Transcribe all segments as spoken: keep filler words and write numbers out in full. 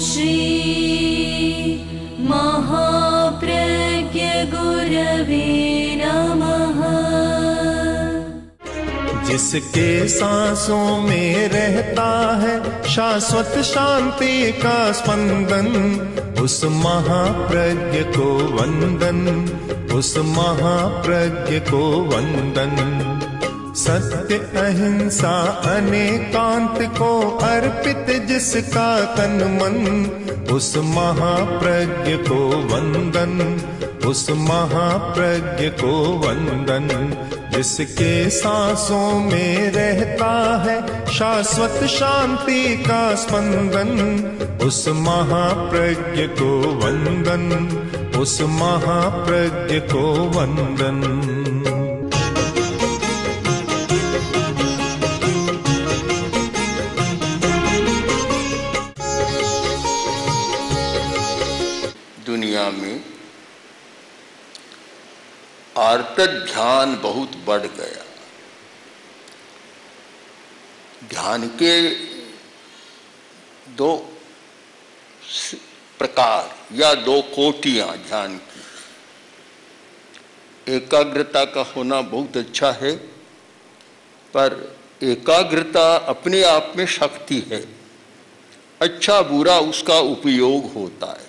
श्री महाप्रज्ञ गुरवे नमः। जिसके सांसों में रहता है शाश्वत शांति का स्पंदन, उस महाप्रज्ञ को वंदन, उस महाप्रज्ञ को वंदन। सत्य अहिंसा अनेकांत को अर्पित जिसका तन मन, उस महाप्रज्ञ को वंदन, उस महाप्रज्ञ को वंदन। जिसके सांसों में रहता है शाश्वत शांति का स्पंदन, उस महाप्रज्ञ को वंदन, उस महाप्रज्ञ को वंदन। दुनिया में आर्त ध्यान बहुत बढ़ गया। ध्यान के दो प्रकार या दो कोटियां ध्यान की। एकाग्रता का होना बहुत अच्छा है, पर एकाग्रता अपने आप में शक्ति है। अच्छा बुरा उसका उपयोग होता है।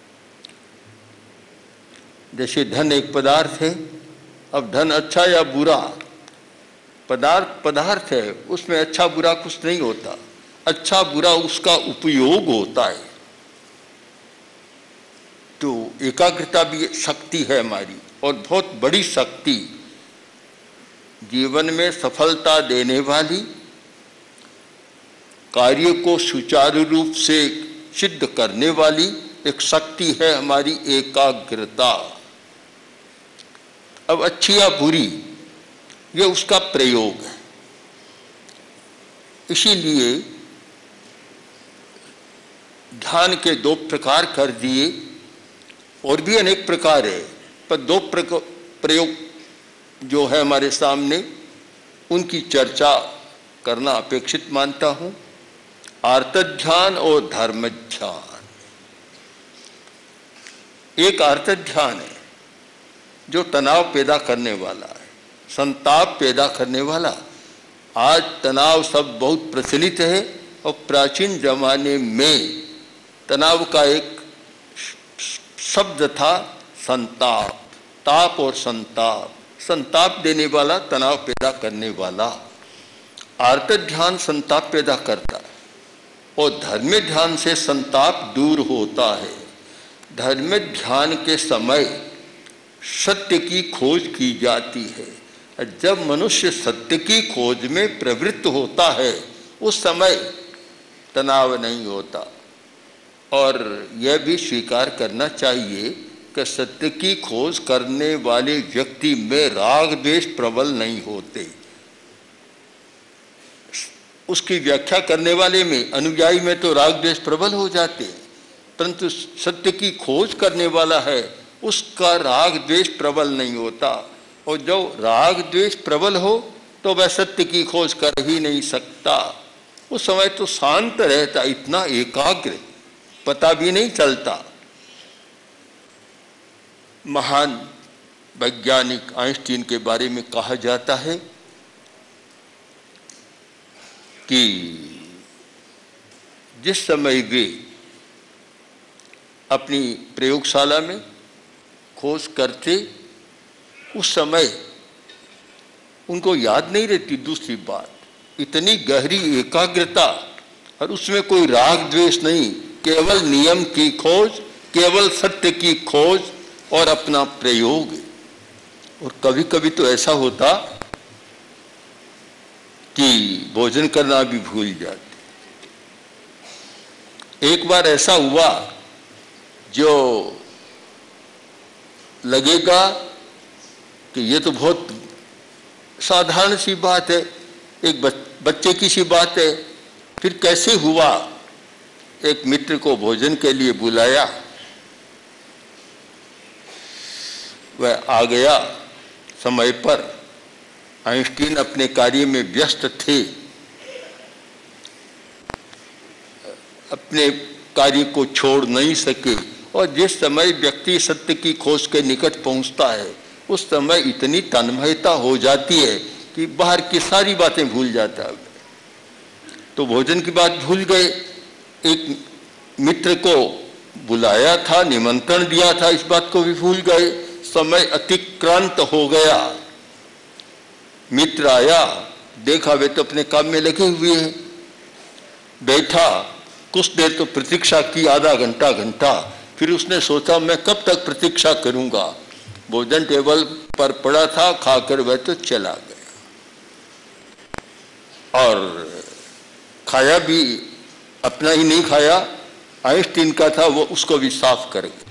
जैसे धन एक पदार्थ है, अब धन अच्छा या बुरा पदार्थ पदार्थ है, उसमें अच्छा बुरा कुछ नहीं होता। अच्छा बुरा उसका उपयोग होता है। तो एकाग्रता भी शक्ति है हमारी, और बहुत बड़ी शक्ति, जीवन में सफलता देने वाली, कार्य को सुचारू रूप से सिद्ध करने वाली एक शक्ति है हमारी एकाग्रता। अब अच्छी या बुरी ये उसका प्रयोग है। इसीलिए ध्यान के दो प्रकार कर दिए, और भी अनेक प्रकार है, पर दो प्रयोग जो है हमारे सामने, उनकी चर्चा करना अपेक्षित मानता हूं। आर्त ध्यान और धर्म ध्यान। एक आर्त ध्यान है जो तनाव पैदा करने वाला है, संताप पैदा करने वाला। आज तनाव शब्द बहुत प्रचलित है, और प्राचीन जमाने में तनाव का एक शब्द था संताप। ताप और संताप, संताप देने वाला, तनाव पैदा करने वाला। आर्त ध्यान संताप पैदा करता है, और धर्म ध्यान से संताप दूर होता है। धर्म ध्यान के समय सत्य की खोज की जाती है। जब मनुष्य सत्य की खोज में प्रवृत्त होता है, उस समय तनाव नहीं होता। और यह भी स्वीकार करना चाहिए कि सत्य की खोज करने वाले व्यक्ति में राग द्वेष प्रबल नहीं होते। उसकी व्याख्या करने वाले में, अनुयायी में तो राग द्वेष प्रबल हो जाते हैं, परंतु सत्य की खोज करने वाला है उसका राग द्वेष प्रबल नहीं होता। और जब राग द्वेष प्रबल हो तो वह सत्य की खोज कर ही नहीं सकता। उस समय तो शांत रहता, इतना एकाग्र, पता भी नहीं चलता। महान वैज्ञानिक आइंस्टीन के बारे में कहा जाता है कि जिस समय वे अपनी प्रयोगशाला में खोज करते, उस समय उनको याद नहीं रहती दूसरी बात। इतनी गहरी एकाग्रता, और उसमें कोई राग द्वेष नहीं, केवल नियम की खोज, केवल सत्य की खोज और अपना प्रयोग। और कभी कभी तो ऐसा होता कि भोजन करना भी भूल जाते। एक बार ऐसा हुआ जो लगेगा कि ये तो बहुत साधारण सी बात है, एक बच्चे की सी बात है। फिर कैसे हुआ, एक मित्र को भोजन के लिए बुलाया, वह आ गया समय पर। आइंस्टीन अपने कार्य में व्यस्त थे, अपने कार्य को छोड़ नहीं सके। और जिस समय व्यक्ति सत्य की खोज के निकट पहुंचता है उस समय इतनी तन्मयता हो जाती है कि बाहर की सारी बातें भूल जाता है। तो भोजन की बात भूल गए। एक मित्र को बुलाया था, निमंत्रण दिया था, इस बात को भी भूल गए। समय अतिक्रांत हो गया। मित्र आया, देखा वे तो अपने काम में लगे हुए हैं। बैठा, कुछ देर तो प्रतीक्षा की, आधा घंटा घंटा। फिर उसने सोचा मैं कब तक प्रतीक्षा करूंगा। भोजन टेबल पर पड़ा था, खाकर वह तो चला गया। और खाया भी अपना ही नहीं खाया, आइंस्टीन का था, वो उसको भी साफ कर गया।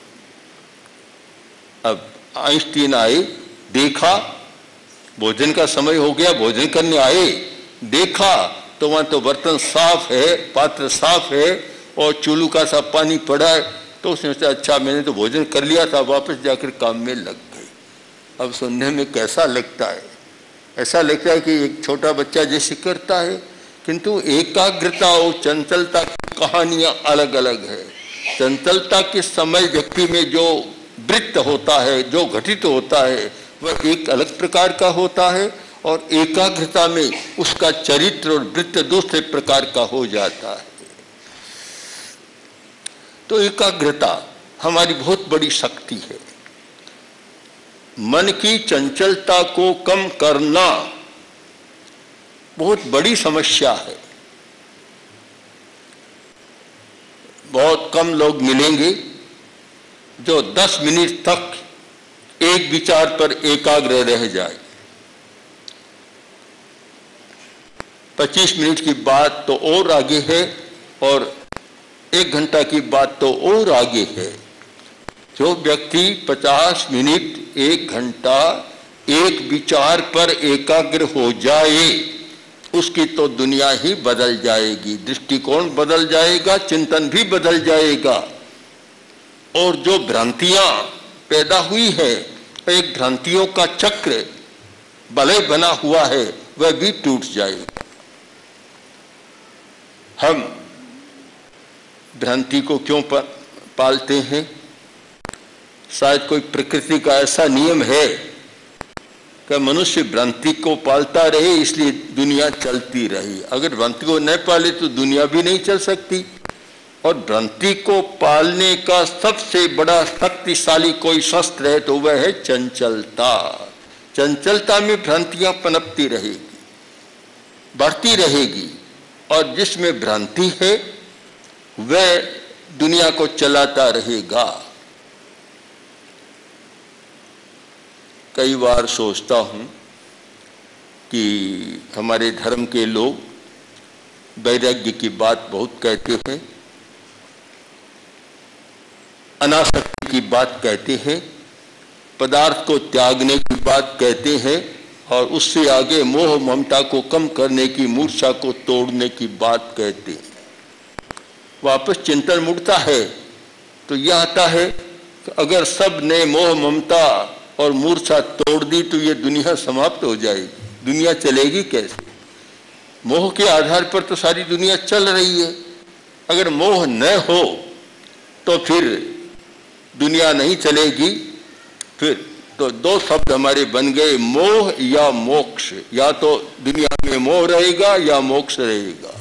अब आइंस्टीन आए, देखा भोजन का समय हो गया, भोजन करने आए, देखा तो वहां तो बर्तन साफ है, पात्र साफ है और चूल्हू का सा पानी पड़ा है। तो उसने सोचा अच्छा मैंने तो भोजन कर लिया था, वापस जाकर काम में लग गए। अब सुनने में कैसा लगता है? ऐसा लगता है कि एक छोटा बच्चा जैसे करता है, किंतु एकाग्रता और चंचलता की कहानियां अलग अलग है। चंचलता के समय व्यक्ति में जो वृत्त होता है, जो घटित होता है, वह एक अलग प्रकार का होता है और एकाग्रता में उसका चरित्र और वृत्त दूसरे प्रकार का हो जाता है। तो एकाग्रता हमारी बहुत बड़ी शक्ति है। मन की चंचलता को कम करना बहुत बड़ी समस्या है। बहुत कम लोग मिलेंगे जो दस मिनट तक एक विचार पर एकाग्र रह जाए। पच्चीस मिनट की बात तो और आगे है और एक घंटा की बात तो और आगे है। जो व्यक्ति पचास मिनट, एक घंटा एक विचार पर एकाग्र हो जाए उसकी तो दुनिया ही बदल जाएगी, दृष्टिकोण बदल जाएगा, चिंतन भी बदल जाएगा। और जो भ्रांतियां पैदा हुई है, एक भ्रांतियों का चक्र बलय बना हुआ है, वह भी टूट जाएगा। हम भ्रांति को क्यों पालते हैं? शायद कोई प्रकृति का ऐसा नियम है कि मनुष्य भ्रांति को पालता रहे, इसलिए दुनिया चलती रही। अगर भ्रांति को न पाले तो दुनिया भी नहीं चल सकती। और भ्रांति को पालने का सबसे बड़ा शक्तिशाली कोई शस्त्र है तो वह है चंचलता। चंचलता में भ्रांतियां पनपती रहेगी, बढ़ती रहेगी, और जिसमें भ्रांति है वह दुनिया को चलाता रहेगा। कई बार सोचता हूं कि हमारे धर्म के लोग वैराग्य की बात बहुत कहते हैं, अनासक्ति की बात कहते हैं, पदार्थ को त्यागने की बात कहते हैं और उससे आगे मोह ममता को कम करने की, मूर्छा को तोड़ने की बात कहते हैं। वापस चिंतन मुड़ता है तो यह आता है कि अगर सब ने मोह ममता और मूर्छा तोड़ दी तो ये दुनिया समाप्त हो जाएगी। दुनिया चलेगी कैसे? मोह के आधार पर तो सारी दुनिया चल रही है। अगर मोह न हो तो फिर दुनिया नहीं चलेगी। फिर तो दो शब्द हमारे बन गए, मोह या मोक्ष। या तो दुनिया में मोह रहेगा या मोक्ष रहेगा।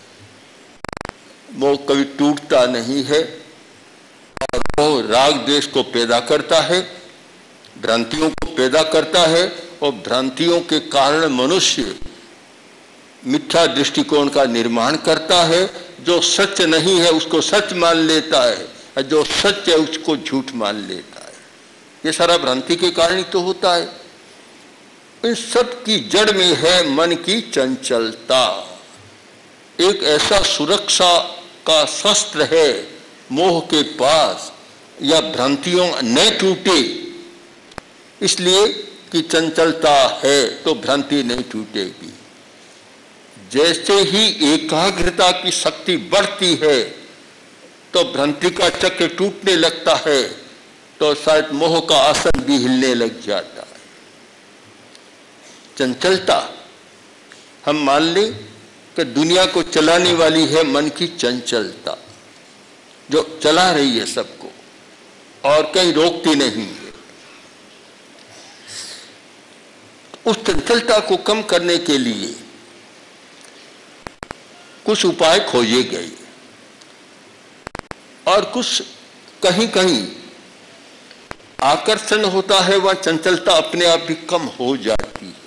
मोह कभी टूटता नहीं है और मोह राग द्वेष को पैदा करता है, भ्रांतियों को पैदा करता है और भ्रांतियों के कारण मनुष्य मिथ्या दृष्टिकोण का निर्माण करता है। जो सच नहीं है उसको सच मान लेता है और जो सच है उसको झूठ मान लेता है। ये सारा भ्रांति के कारण ही तो होता है। इन सब की जड़ में है मन की चंचलता। एक ऐसा सुरक्षा का शस्त्र है मोह के पास, या भ्रांतियों न टूटे इसलिए कि चंचलता है तो भ्रांति नहीं टूटेगी। जैसे ही एकाग्रता की शक्ति बढ़ती है तो भ्रांति का चक्र टूटने लगता है, तो शायद मोह का आसन भी हिलने लग जाता है। चंचलता, हम मान लें कि दुनिया को चलाने वाली है मन की चंचलता। जो चला रही है सबको और कहीं रोकती नहीं है। उस चंचलता को कम करने के लिए कुछ उपाय खोजे गए और कुछ कहीं कहीं आकर्षण होता है, वह चंचलता अपने आप भी कम हो जाती है।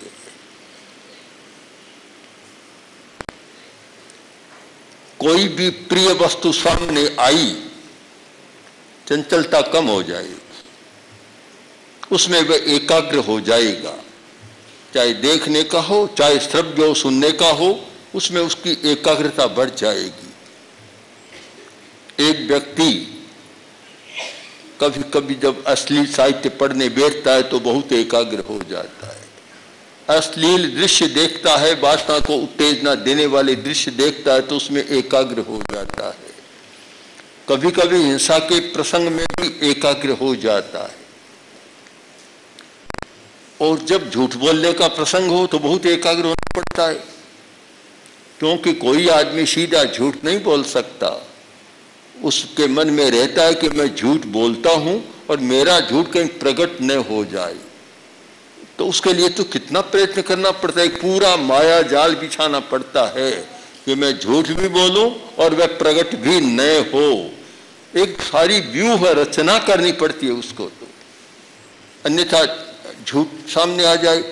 कोई भी प्रिय वस्तु सामने आई, चंचलता कम हो जाएगी, उसमें वह एकाग्र हो जाएगा। चाहे देखने का हो, चाहे श्रव्य हो, सुनने का हो, उसमें उसकी एकाग्रता बढ़ जाएगी। एक व्यक्ति कभी कभी जब अश्लील साहित्य पढ़ने बैठता है तो बहुत एकाग्र हो जाता है। अश्लील दृश्य देखता है, वासना को उत्तेजना देने वाले दृश्य देखता है तो उसमें एकाग्र हो जाता है। कभी कभी हिंसा के प्रसंग में भी एकाग्र हो जाता है। और जब झूठ बोलने का प्रसंग हो तो बहुत एकाग्र होना पड़ता है, क्योंकि कोई आदमी सीधा झूठ नहीं बोल सकता। उसके मन में रहता है कि मैं झूठ बोलता हूं और मेरा झूठ कहीं प्रकट न हो जाए, तो उसके लिए तो कितना प्रयत्न करना पड़ता है, पूरा माया जाल बिछाना पड़ता है कि मैं झूठ भी बोलूं और वह प्रकट भी न हो। एक सारी व्यूह रचना करनी पड़ती है उसको, तो अन्यथा झूठ सामने आ जाए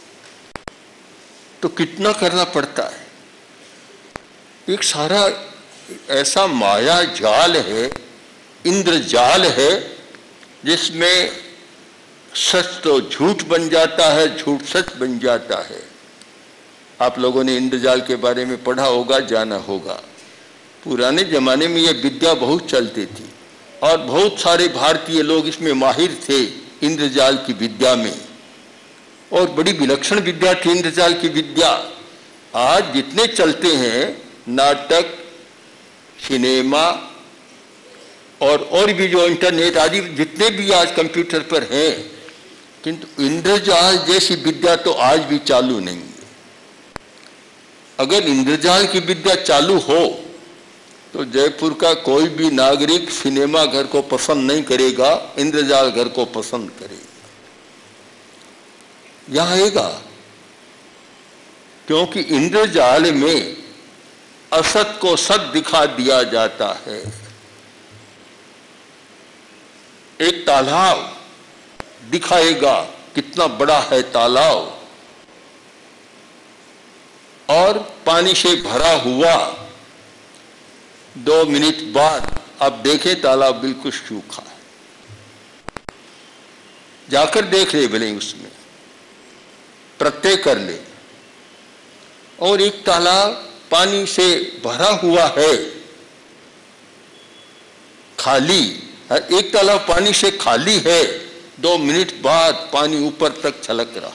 तो कितना करना पड़ता है। एक सारा ऐसा माया जाल है, इंद्रजाल है, जिसमें सच तो झूठ बन जाता है, झूठ सच बन जाता है। आप लोगों ने इंद्रजाल के बारे में पढ़ा होगा, जाना होगा। पुराने जमाने में यह विद्या बहुत चलती थी और बहुत सारे भारतीय लोग इसमें माहिर थे, इंद्रजाल की विद्या में, और बड़ी विलक्षण विद्या थी इंद्रजाल की विद्या। आज जितने चलते हैं नाटक, सिनेमा और और भी जो इंटरनेट आदि जितने भी आज कंप्यूटर पर हैं, किंतु इंद्रजाल जैसी विद्या तो आज भी चालू नहीं है। अगर इंद्रजाल की विद्या चालू हो तो जयपुर का कोई भी नागरिक सिनेमा घर को पसंद नहीं करेगा, इंद्रजाल घर को पसंद करेगा। यह आएगा क्योंकि इंद्रजाल में असत को सत दिखा दिया जाता है। एक तालाब दिखाएगा कितना बड़ा है तालाब, और पानी से भरा हुआ, दो मिनट बाद आप देखें तालाब बिल्कुल सूखा है। जाकर देख ले भले, उसमें प्रत्यय कर ले। और एक तालाब पानी से भरा हुआ है, खाली, एक तालाब पानी से खाली है, दो मिनट बाद पानी ऊपर तक छलक रहा।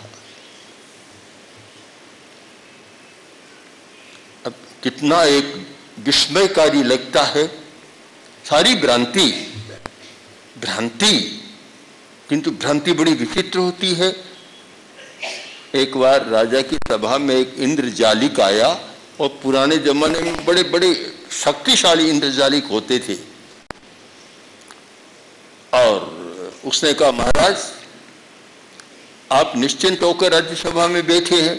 अब कितना एक विस्मयकारी लगता है। सारी भ्रांति भ्रांति किंतु भ्रांति बड़ी विचित्र होती है। एक बार राजा की सभा में एक इंद्रजालिक आया, और पुराने जमाने में बड़े बड़े शक्तिशाली इंद्रजालिक होते थे, और उसने कहा, महाराज आप निश्चिंत होकर राज्यसभा में बैठे हैं,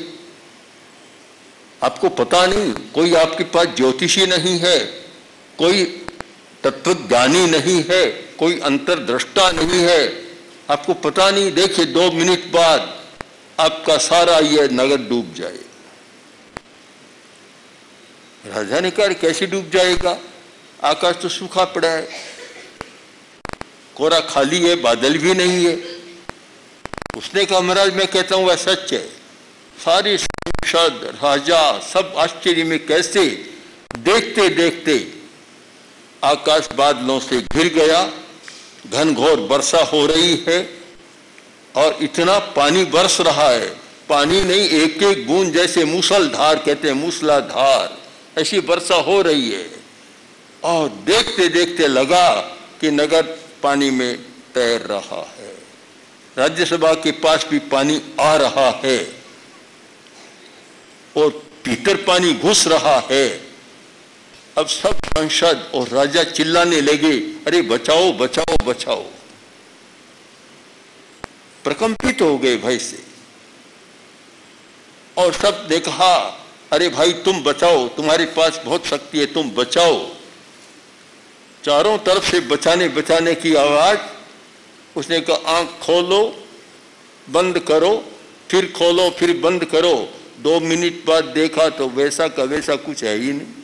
आपको पता नहीं, कोई आपके पास ज्योतिषी नहीं है, कोई तत्वज्ञानी नहीं है, कोई अंतर्दृष्टा नहीं है, आपको पता नहीं। देखिए दो मिनट बाद आपका सारा यह नगर डूब जाए। राजा ने कहा, कैसे डूब जाएगा, आकाश तो सूखा पड़ा है, कोरा खाली है, बादल भी नहीं है। उसने कहा, महाराज मैं कहता हूं वह सच है। सारे सांसद राजा सब आश्चर्य में, कैसे, देखते देखते आकाश बादलों से घिर गया, घनघोर वर्षा हो रही है और इतना पानी बरस रहा है, पानी नहीं एक एक बूंद, जैसे मूसलधार कहते हैं, मूसलाधार, ऐसी वर्षा हो रही है। और देखते देखते लगा कि नगर पानी में तैर रहा है, राज्यसभा के पास भी पानी आ रहा है और भीतर पानी घुस रहा है। अब सब संसद और राजा चिल्लाने लगे, अरे बचाओ बचाओ बचाओ। प्रकंपित हो गए भय से, और सब ने कहा, अरे भाई तुम बचाओ, तुम्हारे पास बहुत शक्ति है, तुम बचाओ। चारों तरफ से बचाने बचाने की आवाज। उसने कहा, आंख खोलो, बंद करो, फिर खोलो, फिर बंद करो। दो मिनट बाद देखा तो वैसा का वैसा कुछ है ही नहीं।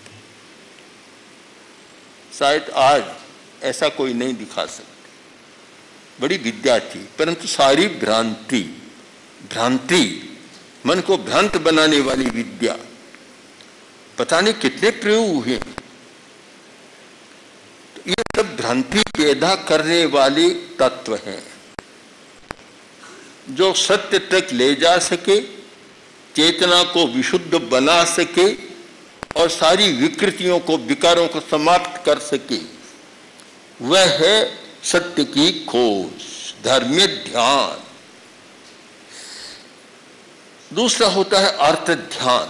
शायद आज ऐसा कोई नहीं दिखा सकता। बड़ी विद्या थी, परंतु सारी भ्रांति, भ्रांति, मन को भ्रांत बनाने वाली विद्या। पता नहीं कितने प्रयोग हुए। तो ये सब भ्रांति पैदा करने वाले तत्व हैं, जो सत्य तक ले जा सके, चेतना को विशुद्ध बना सके और सारी विकृतियों को, विकारों को समाप्त कर सके। वह है सत्य की खोज, धर्म ध्यान। दूसरा होता है अर्थ ध्यान,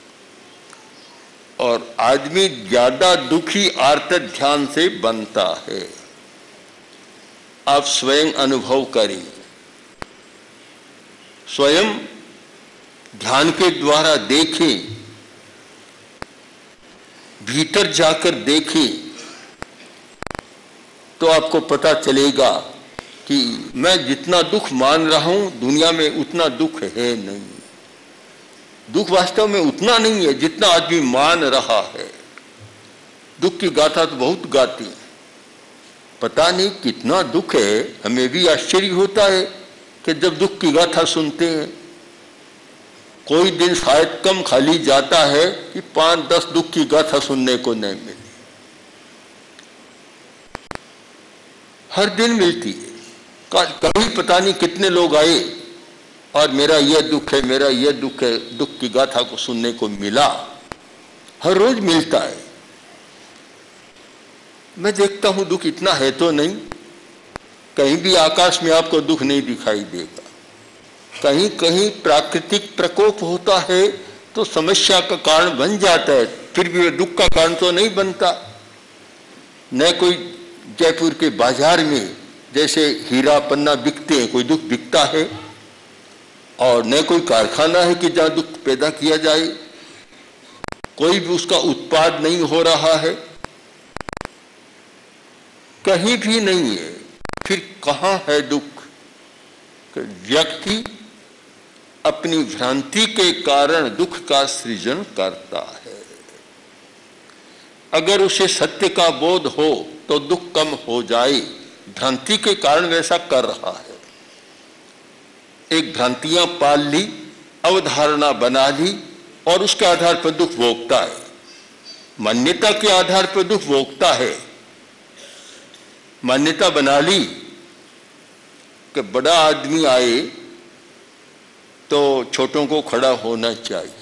और आदमी ज्यादा दुखी अर्थ ध्यान से बनता है। आप स्वयं अनुभव करें, स्वयं ध्यान के द्वारा देखें, भीतर जाकर देखें, तो आपको पता चलेगा कि मैं जितना दुख मान रहा हूं दुनिया में उतना दुख है नहीं। दुख वास्तव में उतना नहीं है जितना आदमी मान रहा है। दुख की गाथा तो बहुत गाती है, पता नहीं कितना दुख है। हमें भी आश्चर्य होता है कि जब दुख की गाथा सुनते हैं। कोई दिन शायद कम खाली जाता है कि पांच दस दुख की गाथा सुनने को नहीं मिली। हर दिन मिलती है। कभी पता नहीं कितने लोग आए और मेरा यह दुख है, मेरा यह दुख है, दुख की गाथा को सुनने को मिला। हर रोज मिलता है। मैं देखता हूं दुख इतना है तो नहीं। कहीं भी आकाश में आपको दुख नहीं दिखाई देगा। कहीं कहीं प्राकृतिक प्रकोप होता है तो समस्या का कारण बन जाता है, फिर भी वह दुख का कारण तो नहीं बनता। न कोई जयपुर के बाजार में जैसे हीरा पन्ना बिकते हैं, कोई दुख बिकता है, और न कोई कारखाना है कि जहां दुख पैदा किया जाए। कोई भी उसका उत्पाद नहीं हो रहा है, कहीं भी नहीं है। फिर कहां है दुख? व्यक्ति अपनी भ्रांति के कारण दुख का सृजन करता है। अगर उसे सत्य का बोध हो तो दुख कम हो जाए। भ्रांति के कारण वैसा कर रहा है। एक भ्रांतियां पाल ली, अवधारणा बना ली, और उसके आधार पर दुख भोगता है। मान्यता के आधार पर दुख भोगता है। मान्यता बना ली कि बड़ा आदमी आए तो छोटों को खड़ा होना चाहिए।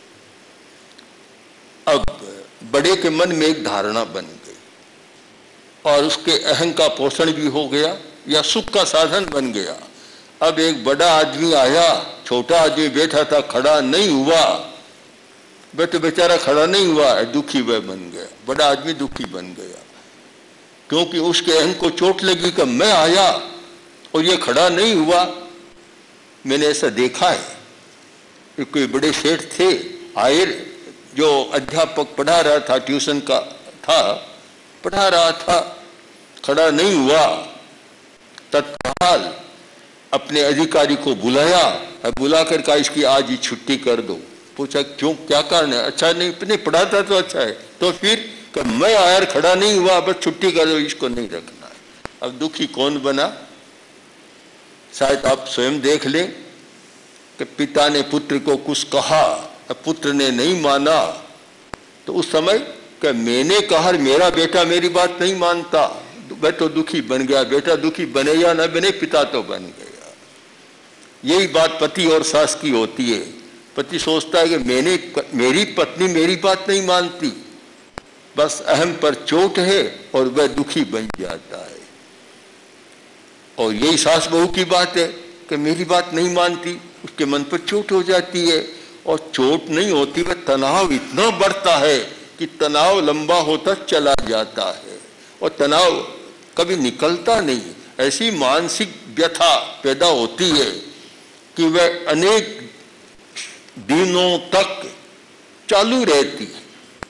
अब बड़े के मन में एक धारणा बन गई और उसके अहं का पोषण भी हो गया या सुख का साधन बन गया। अब एक बड़ा आदमी आया, छोटा आदमी बैठा था, खड़ा नहीं हुआ। वह तो बेचारा खड़ा नहीं हुआ, दुखी वह बन गया। बड़ा आदमी दुखी बन गया क्योंकि उसके अहं को चोट लगी कि मैं आया और ये खड़ा नहीं हुआ। मैंने ऐसा देखा है। कोई बड़े सेठ थे, आए, जो अध्यापक पढ़ा रहा था, ट्यूशन का था, पढ़ा रहा था, खड़ा नहीं हुआ। तत्काल अपने अधिकारी को बुलाया, बुलाकर कहा इसकी आज ही छुट्टी कर दो। पूछा क्यों, क्या कारण है? अच्छा नहीं, अपने पढ़ाता तो अच्छा है। तो फिर मैं आया, खड़ा नहीं हुआ, बस छुट्टी कर दो, इसको नहीं रखना है। अब दुखी कौन बना? शायद आप स्वयं देख लें कि पिता ने पुत्र को कुछ कहा, पुत्र ने नहीं माना, तो उस समय कि मैंने कहा मेरा बेटा मेरी बात नहीं मानता, वह तो दुखी बन गया। बेटा दुखी बने या न बने, पिता तो बन गया। यही बात पति और सास की होती है। पति सोचता है कि मैंने मेरी पत्नी मेरी बात नहीं मानती, बस अहम पर चोट है, और वह दुखी बन जाता है। और यही सास बहू की बात है कि मेरी बात नहीं मानती, उसके मन पर चोट हो जाती है। और चोट नहीं होती, वह तनाव इतना बढ़ता है कि तनाव लंबा होता चला जाता है और तनाव कभी निकलता नहीं। ऐसी मानसिक व्यथा पैदा होती है कि वह अनेक दिनों तक चालू रहती है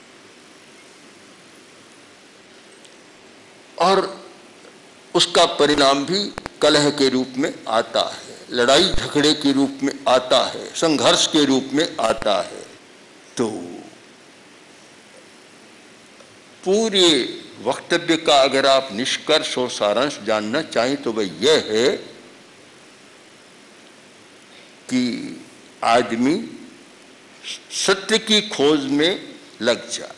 और उसका परिणाम भी कलह के रूप में आता है, लड़ाई झगड़े के रूप में आता है, संघर्ष के रूप में आता है। तो पूरे वक्तव्य का अगर आप निष्कर्ष और सारांश जानना चाहें तो वह यह है कि आदमी सत्य की खोज में लग जाए,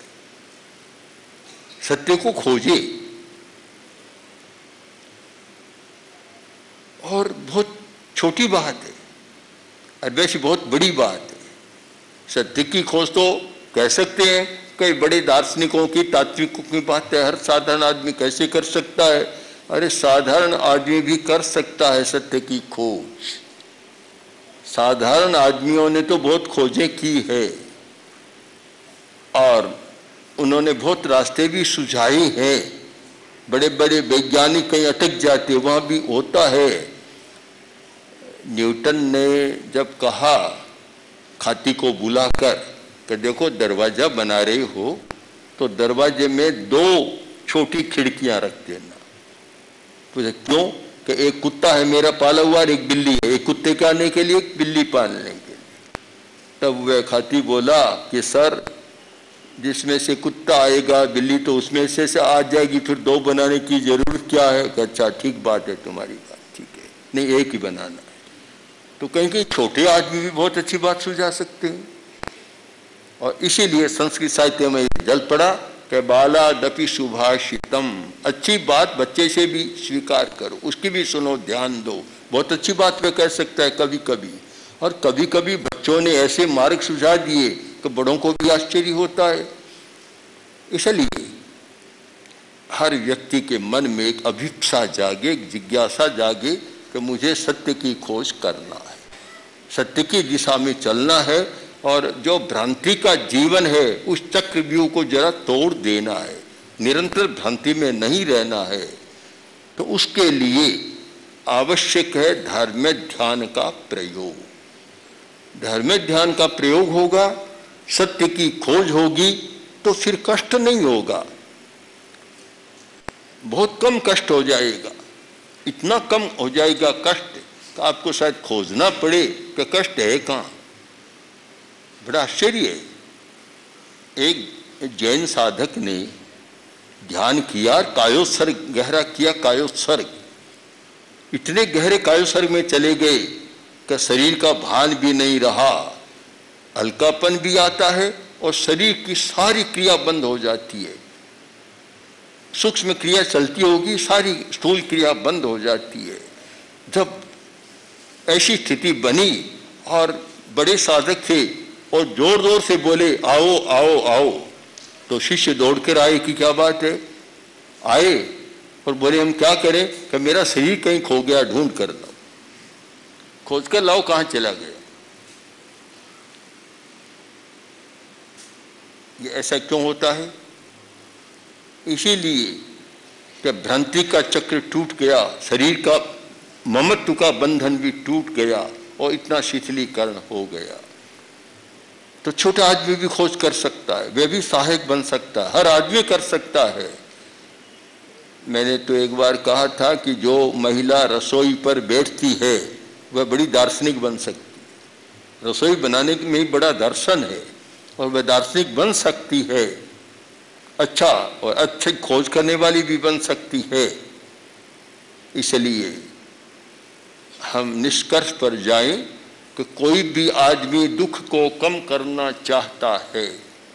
सत्य को खोजे। और बहुत छोटी बात है और वैसी बहुत बड़ी बात है। सत्य की खोज तो कह सकते हैं कई बड़े दार्शनिकों की, तात्विकों की बात है, हर साधारण आदमी कैसे कर सकता है? अरे साधारण आदमी भी कर सकता है सत्य की खोज। साधारण आदमियों ने तो बहुत खोजें की है और उन्होंने बहुत रास्ते भी सुझाए हैं। बड़े बड़े वैज्ञानिक कहीं अटक जाते, वहां भी होता है। न्यूटन ने जब कहा खाती को बुलाकर कि देखो दरवाजा बना रहे हो तो दरवाजे में दो छोटी खिड़कियां रख देना। पूछे क्यों? कि एक कुत्ता है मेरा पाला हुआ और एक बिल्ली है, एक कुत्ते के आने के लिए एक बिल्ली पालने के लिए। तब वह खाती बोला कि सर जिसमें से कुत्ता आएगा बिल्ली तो उसमें से, से आ जाएगी, फिर दो बनाने की जरूरत क्या है? कि अच्छा ठीक बात है तुम्हारी बात, ठीक है, नहीं एक ही बनाना है। तो कहीं कहीं छोटे आदमी भी बहुत अच्छी बात सुझा सकते हैं और इसीलिए संस्कृत साहित्य में जल पड़ा कि बाला दपि सुभाषितम। अच्छी बात बच्चे से भी स्वीकार करो, उसकी भी सुनो, ध्यान दो। बहुत अच्छी बात वह कह सकता है कभी कभी, और कभी कभी बच्चों ने ऐसे मार्ग सुझा दिए कि बड़ों को भी आश्चर्य होता है। इसलिए हर व्यक्ति के मन में एक अभिप्सा जागे, एक जिज्ञासा जागे कि मुझे सत्य की खोज करना है, सत्य की दिशा में चलना है और जो भ्रांति का जीवन है उस चक्रव्यूह को जरा तोड़ देना है, निरंतर भ्रांति में नहीं रहना है। तो उसके लिए आवश्यक है धर्म ध्यान का प्रयोग। धर्म ध्यान का प्रयोग होगा, सत्य की खोज होगी तो फिर कष्ट नहीं होगा, बहुत कम कष्ट हो जाएगा। इतना कम हो जाएगा कष्ट कि आपको शायद खोजना पड़े कि कष्ट है कहाँ। बड़ा आश्चर्य है। एक जैन साधक ने ध्यान किया, कायोत्सर्ग गहरा किया, कायोत्सर्ग। इतने गहरे कायोत्सर्ग में चले गए कि शरीर का भान भी नहीं रहा, हल्कापन भी आता है और शरीर की सारी क्रिया बंद हो जाती है। सूक्ष्म क्रिया चलती होगी, सारी स्थूल क्रिया बंद हो जाती है। जब ऐसी स्थिति बनी और बड़े साधक थे और जोर जोर से बोले आओ आओ आओ, तो शिष्य दौड़ कर आए कि क्या बात है। आए और बोले हम क्या करें कि मेरा शरीर कहीं खो गया, ढूंढ कर लाओ। खोज कर लाओ, कहाँ चला गया। ये ऐसा क्यों होता है? इसीलिए कि भ्रांति का चक्र टूट गया, शरीर का ममत्व का बंधन भी टूट गया और इतना शिथिलीकरण हो गया। तो छोटा आदमी भी खोज कर सकता है, वह भी सहायक बन सकता है, हर आदमी कर सकता है। मैंने तो एक बार कहा था कि जो महिला रसोई पर बैठती है वह बड़ी दार्शनिक बन सकती है। रसोई बनाने में ही बड़ा दर्शन है और वह दार्शनिक बन सकती है, अच्छा और अच्छी खोज करने वाली भी बन सकती है। इसलिए हम निष्कर्ष पर जाएं कि कोई भी आदमी दुख को कम करना चाहता है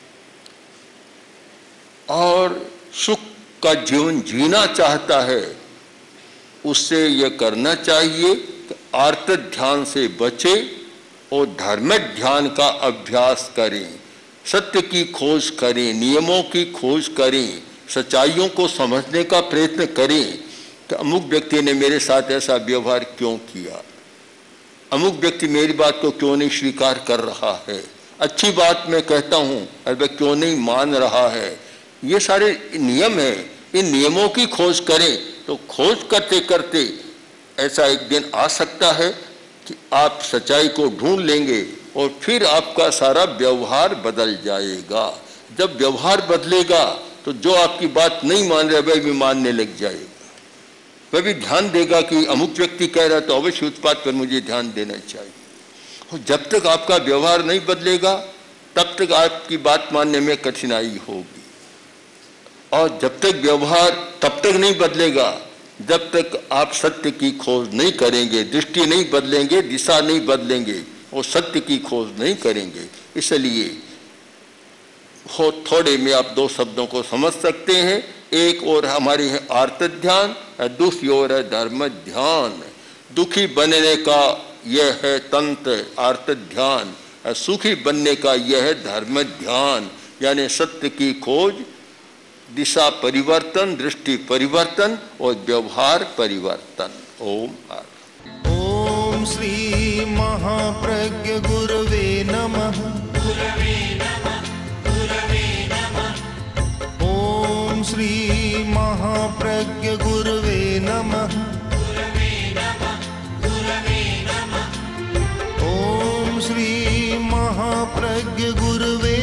और सुख का जीवन जीना चाहता है, उससे यह करना चाहिए कि आर्त ध्यान से बचे और धर्म ध्यान का अभ्यास करें, सत्य की खोज करें, नियमों की खोज करें, सच्चाइयों को समझने का प्रयत्न करें कि अमुक व्यक्ति ने मेरे साथ ऐसा व्यवहार क्यों किया, अमुक व्यक्ति मेरी बात को क्यों नहीं स्वीकार कर रहा है, अच्छी बात मैं कहता हूँ, अरे वह क्यों नहीं मान रहा है। ये सारे नियम हैं, इन नियमों की खोज करें तो खोज करते करते ऐसा एक दिन आ सकता है कि आप सच्चाई को ढूंढ लेंगे और फिर आपका सारा व्यवहार बदल जाएगा। जब व्यवहार बदलेगा तो जो आपकी बात नहीं मान रहा वह भी मानने लग जाएगा, वह भी ध्यान देगा कि अमुक व्यक्ति कह रहा है तो अवश्य उस बात पर मुझे ध्यान देना चाहिए। और जब तक आपका व्यवहार नहीं बदलेगा तब तक आपकी बात मानने में कठिनाई होगी, और जब तक व्यवहार तब तक नहीं बदलेगा जब तक आप सत्य की खोज नहीं करेंगे, दृष्टि नहीं बदलेंगे, दिशा नहीं बदलेंगे और सत्य की खोज नहीं करेंगे। इसलिए हो थोड़े में आप दो शब्दों को समझ सकते हैं। एक और हमारी है आर्त ध्यान, दूसरी ओर है धर्म ध्यान। दुखी बनने का यह है तंत्र आर्त ध्यान, सुखी बनने का यह है धर्म ध्यान, यानी सत्य की खोज, दिशा परिवर्तन, दृष्टि परिवर्तन और व्यवहार परिवर्तन। ओम आर। ओम श्री महाप्रज्ञ गुरवे नमः। ओम श्री महाप्रज्ञ गुरवे नमः। ओम श्री महाप्रज्ञ गुरवे